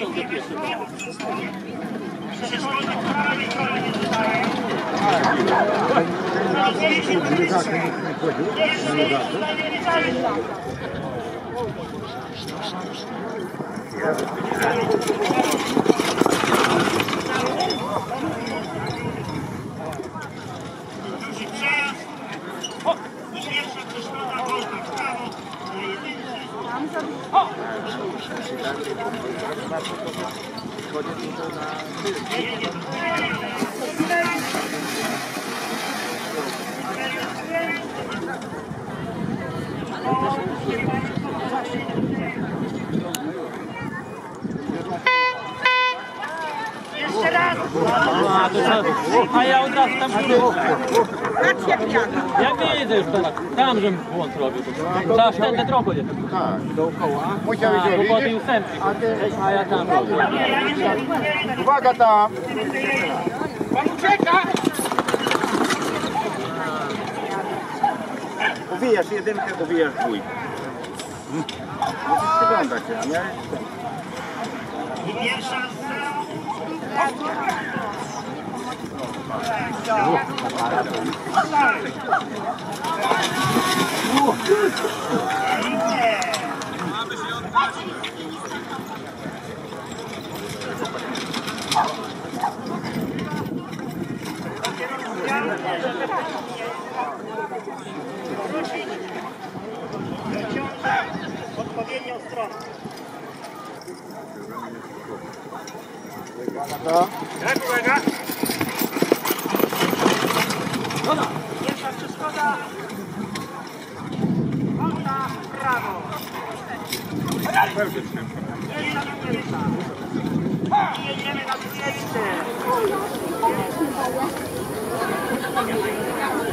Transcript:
Jeszcze raz! A ja od razu tam ja widzę już teraz, tam żebym błąd robił. Trzeba wtedy drogę nie. Tak, dookoła. Musiałeś Bo po tej robić. ósemki, a ja tam robię. Uwaga tam! Pan ucieka! Uwijasz jedynkę, uwijasz dwójkę. Musisz przyglądać się, a nie? Odpowiednią stronę. Jak uwaga? Pierwsza przeszkoda. Wolna w prawo. Jedna pierwsza. I jedziemy na 200.